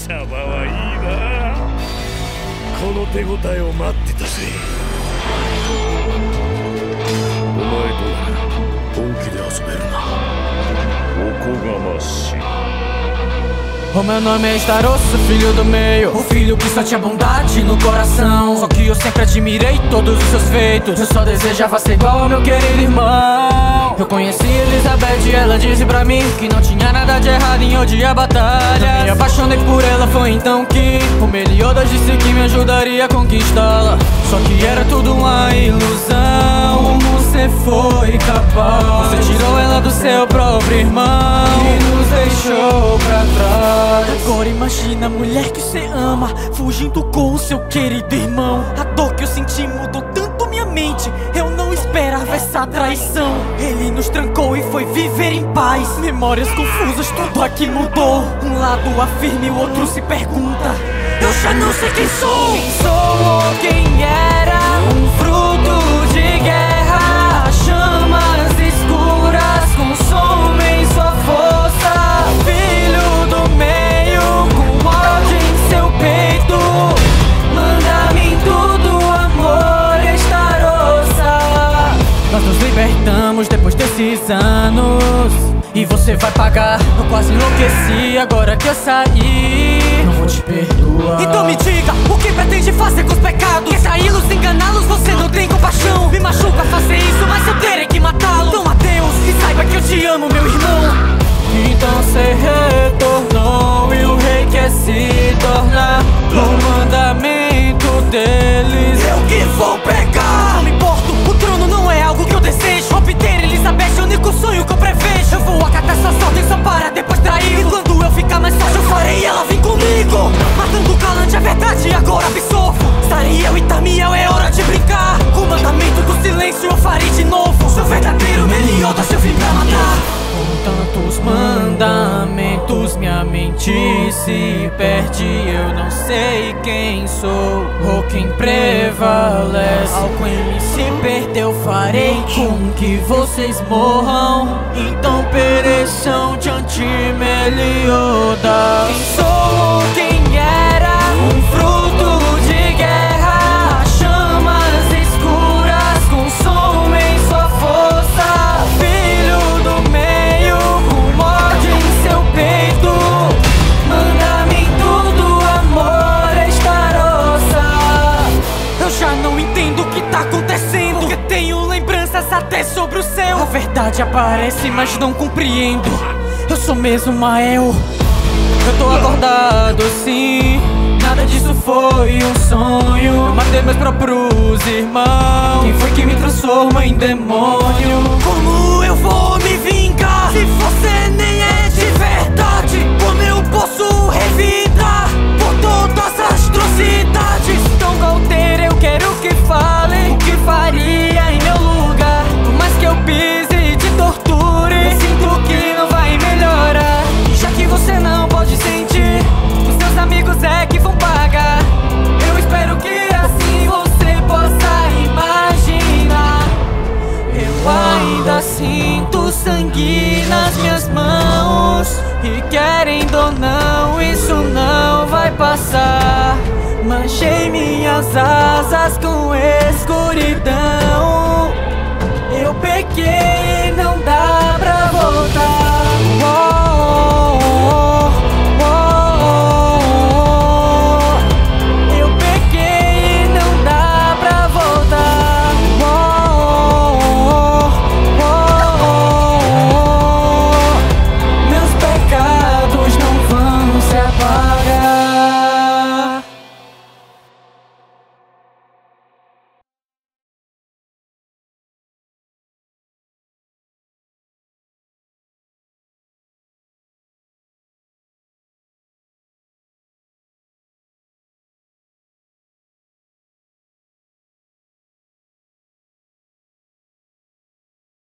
様はいいな。この手応えを待ってたぜ。お前となら本気で遊べるな。おこがましい。 O meu nome é Starosso, filho do meio, o filho que só tinha bondade no coração. Só que eu sempre admirei todos os seus feitos. Eu só desejava ser igual ao meu querido irmão. Eu conheci Elizabeth e ela disse pra mim que não tinha nada de errado em odiar batalhas. Eu me apaixonei por ela, foi então que o Meliodas disse que me ajudaria a conquistá-la. Só que era tudo uma ilusão. Como você foi capaz? Você tirou ela do seu próprio irmão e nos deixou pra trás. Agora imagina a mulher que você ama fugindo com o seu querido irmão. A dor que eu senti mudou tanto minha mente. Eu não esperava essa traição. Ele nos trancou e foi viver em paz. Memórias confusas, tudo aqui mudou. Um lado afirma e o outro se pergunta. Eu já não sei quem sou. Quem sou ou quem era? Um fruto de guerra. Chamas escuras consomem sua força. Filho do meio, com ódio em seu peito. Mandamento do amor, Starossa. Nós nos libertamos depois desses anos e você vai pagar. Eu quase enlouqueci agora que eu saí. Não vou te perdoar. Então me diga, o que pretende fazer com os pecados? Quer traí-los, enganá-los, você não tem compaixão. Me machuca fazer isso, mas eu terei que matá-lo. Então adeus e saiba que eu te amo, meu irmão. Então cê retornou e o rei quer se tornar o mandamento deles. Eu que vou pegar. Não me importo, o trono não é algo que eu desejo. Obter Elizabeth é o único sonho que eu prevejo. Eu vou acatar suas ordens só para depois trair. E quando eu ficar mais forte eu farei ela vir comigo. Matando o Galante é verdade, agora absorvo. Estarei eu e Tamiel, é hora de brincar. Com o mandamento do silêncio eu farei de novo. Sou verdadeiro Meliodas, eu vim pra matar. Com tantos mandamentos minha mente se perde. Eu não sei quem sou ou quem prevalece. Algo em mim se perdeu, farei com que vocês morram. Então pereçam diante Meliodas. Quem sou ou quem era? Um fruto de guerra. Chamas escuras consomem sua força. Filho do meio, com ódio em seu peito. Mandamento do amor, Starossa. Eu já não entendo o que tá acontecendo, porque tenho lembranças até sobre o céu. A verdade aparece, mas não compreendo. Eu sou mesmo Mael. Eu tô acordado sim, nada disso foi um sonho. Eu matei meus próprios irmãos. Quem foi que me transformou em demônio? Como eu vou me vingar se você nem é de verdade? Como eu posso revidar por todas as atrocidades? Então Galter, eu quero que fale o que faria em meu lugar. Por mais que eu pise e te torture, eu sinto que não vai melhorar. E já que você não pode sentir, os seus amigos é que vão pagar. Eu espero que assim você possa imaginar. Eu ainda sinto sangue nas minhas mãos, e querendo ou não, isso não vai passar. Manchei minhas asas com escuridão. Eu pequei.